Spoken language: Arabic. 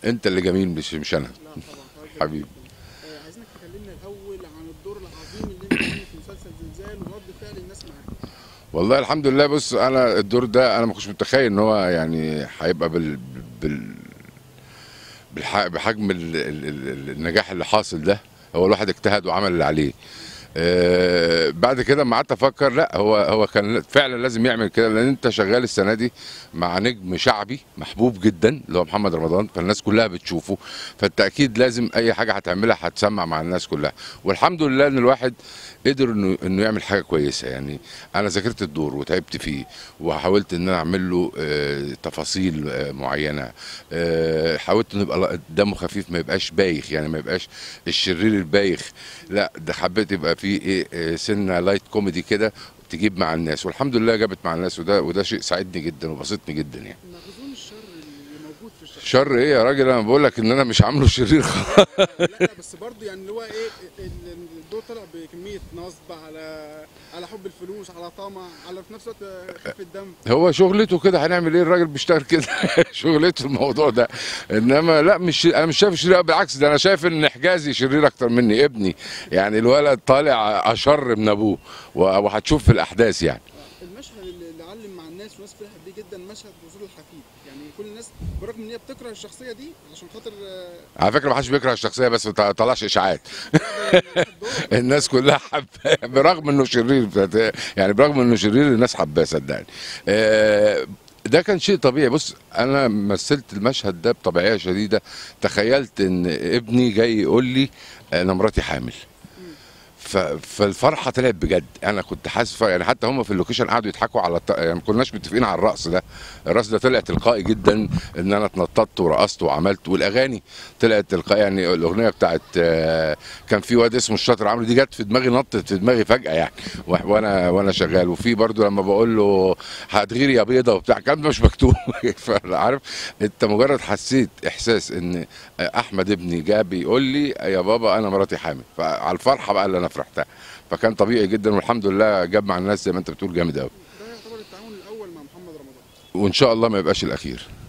انت اللي جميل مش انا. لا طبعا حضرتك جميل حبيبي. جدا. عايزينك تكلمنا الاول عن الدور العظيم اللي انت عامله في مسلسل زلزال ورد فعل الناس معاك. والله الحمد لله. بص انا الدور ده انا ما كنتش متخيل ان هو يعني هيبقى بال بحجم النجاح اللي حاصل ده. هو الواحد اجتهد وعمل اللي عليه. بعد كده ما قعدت افكر، لا هو كان فعلا لازم يعمل كده، لان انت شغال السنه دي مع نجم شعبي محبوب جدا اللي هو محمد رمضان، فالناس كلها بتشوفه، فانت اكيد لازم اي حاجه هتعملها هتسمع مع الناس كلها. والحمد لله ان الواحد قدر انه يعمل حاجه كويسه. يعني انا ذاكرت الدور وتعبت فيه، وحاولت ان انا اعمل له تفاصيل معينه. حاولت انه يبقى دمه خفيف، ما يبقاش بايخ، يعني ما يبقاش الشرير البايخ، لا ده حبيت يبقى فيه ايه سنه لايت كوميدي كده تجيب مع الناس، والحمد لله جابت مع الناس، وده شيء ساعدني جدا وبسطني جدا يعني. مخزون الشر اللي موجود في الشخصيه شر ايه يا راجل؟ انا بقول لك ان انا مش عامله شرير خالص. لا بس برضه يعني اللي هو ايه الدور طلع بكميه نصب على حب الفلوس، على طمع، على في نفس الوقت خفه دم. هو شغلته كده، هنعمل ايه؟ الراجل بيشتغل كده. شغلته الموضوع ده. انما لا، مش انا مش شايف شرير، بالعكس ده انا شايف ان حجازي شرير اكتر مني، ابني. يعني الولد طالع اشر من ابوه، وهتشوف في الاحداث يعني. المشهد اللي علم مع الناس والناس فرحت بيه جدا مشهد وصول الحفيد، يعني كل الناس برغم ان هي بتكره الشخصيه دي عشان خاطر على فكره ما حدش بيكره الشخصيه، بس ما طلعش اشاعات. الناس كلها حباه برغم انه شرير. يعني برغم انه شرير الناس حباه صدقني. ده كان شيء طبيعي. بص انا مثلت المشهد ده بطبيعيه شديده. تخيلت ان ابني جاي يقول لي انا مراتي حامل، فالفرحه طلعت بجد. انا كنت حاسس يعني حتى هم في اللوكيشن قعدوا يضحكوا على يعني ما كناش متفقين على الرقص ده. الرقص ده طلع تلقائي جدا، ان انا اتنططت ورقصت وعملت، والاغاني طلعت تلقائي. يعني الاغنيه بتاعت كان في واد اسمه الشاطر عمرو، دي جت في دماغي، نطت في دماغي فجاه يعني، وانا شغال. وفي برضو لما بقول له هتغيري يا بيضه وبتاع، الكلام ده مش مكتوب. فعارف انت مجرد حسيت احساس ان احمد ابني جاب بيقول لي يا بابا انا مراتي حامل، فعلى الفرحه بقى اللي انا فرحتها. فكان طبيعي جدا، والحمد لله جاب مع الناس زي ما انت بتقول جامد قوي. ده يعتبر التعاون الاول مع محمد رمضان. وان شاء الله ما يبقاش الاخير.